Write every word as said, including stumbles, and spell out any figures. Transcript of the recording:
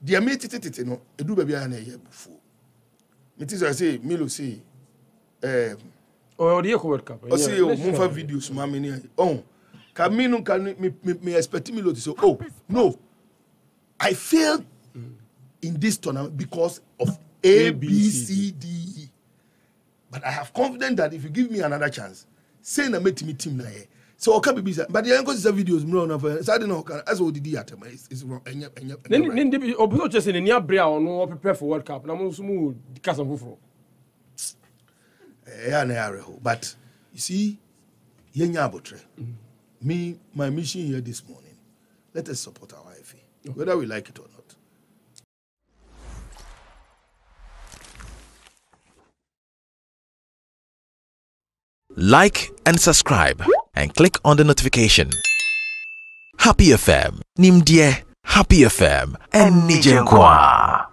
Dear me titi no, a do baby and a year before. It is I say, Milo say, um, oh, the World Cup. I see your move videos, mammy. Oh, Camino can me me expect Milo to say, oh, no, I failed in this tournament because of A, B, C, D, E. But I have confidence that if you give me another chance, say na me team team na here. So okay be busy. But the young see videos more na for. So I don't know as what did at me. It's wrong. Enya enya. Then then the obo just say near brea or no prepare for World Cup. Na mo so mo dika some foforo. Eh ya na yare ho. But you see yenya abotre. Me my mission here this morning. Let us support our Afriyie, whether we like it or not. Like and subscribe and click on the notification. Happy F M, Nimdie, Happy F M, and Nijenkwa.